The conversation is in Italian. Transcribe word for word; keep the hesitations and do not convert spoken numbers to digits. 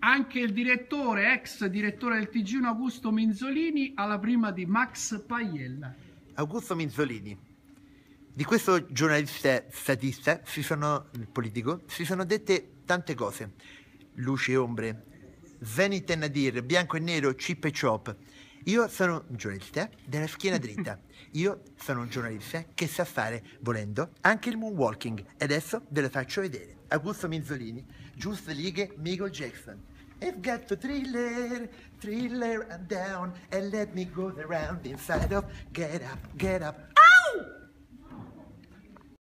Anche il direttore, ex direttore del T G uno Augusto Minzolini, alla prima di Max Paiella. Augusto Minzolini. Di questo giornalista statista, si sono, politico, si sono dette tante cose. Luci e ombre, Zenit e Nadir, bianco e nero, chip e chop. Io sono un giornalista della schiena dritta. Io sono un giornalista che sa fare, volendo, anche il moonwalking. E adesso ve lo faccio vedere. Augusto Minzolini, giuste righe, Michael Jackson. I've got to thriller, thriller and down, and let me go around inside of get up, get up,